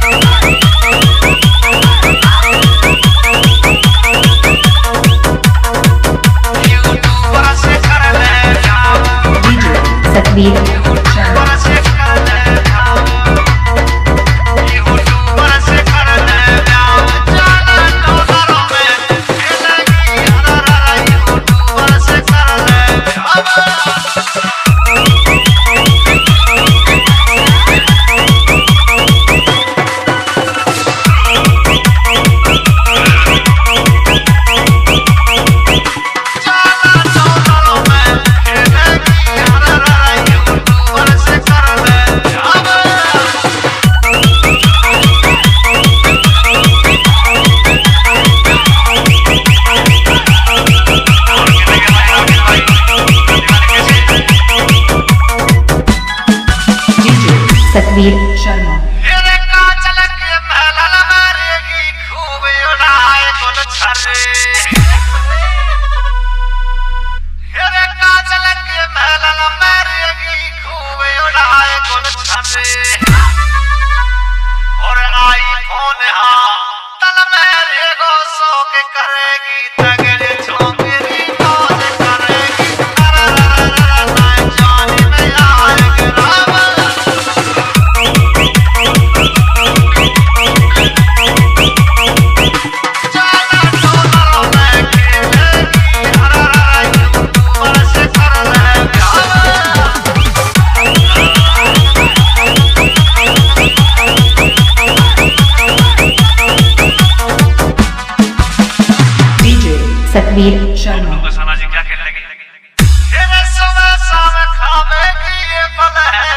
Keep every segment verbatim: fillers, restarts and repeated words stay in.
सतवीर सतवीर शर्मा और आई फोन हाँ तल मेरे गो सो के करेगी तगड़े छोकरी मौज करेगी जानी में आएगी सतवीर शर्मा जी क्या कहने लगे सुबह शाम खावेगी ये पल है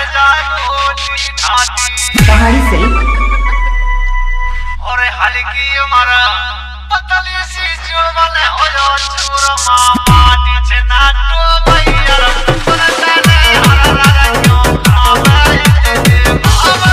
जाए पहाड़ी सिल्क और हल्की उम्र पतली सी जुबान हो जो छुरमा माटी से नाटो भैया परतने हर राजा क्यों खावे तेरे बाबा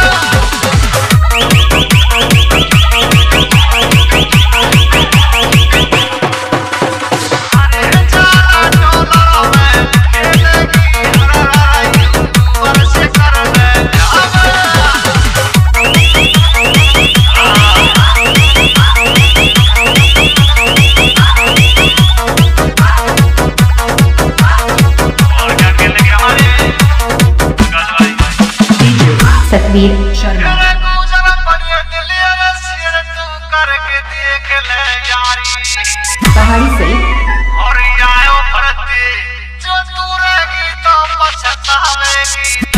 सतवीर शर्मा करके देख ले यारी पहाड़ी सिल्क और आयो भरती जो तू रहेगी तो पछतावेगी।